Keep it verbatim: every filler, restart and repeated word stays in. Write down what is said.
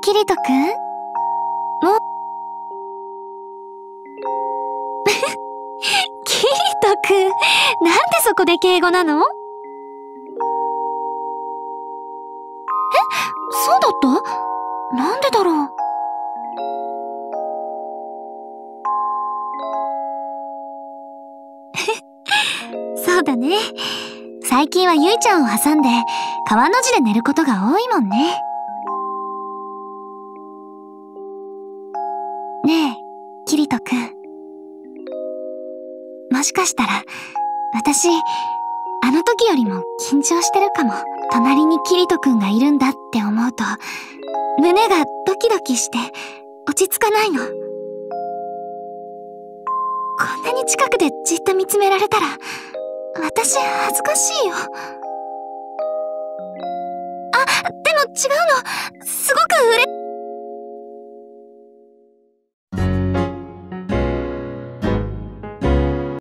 キリトくん？もキリトくん、なんでそこで敬語なの？え、そうだった？なんでだろう。そうだね。最近はゆいちゃんを挟んで川の字で寝ることが多いもんね。ねえ、キリトくん。もしかしたら、私、あの時よりも緊張してるかも。隣にキリトくんがいるんだって思うと、胸がドキドキして落ち着かないの。こんなに近くでじっと見つめられたら、私恥ずかしいよ。あ、でも違うの。すごく嬉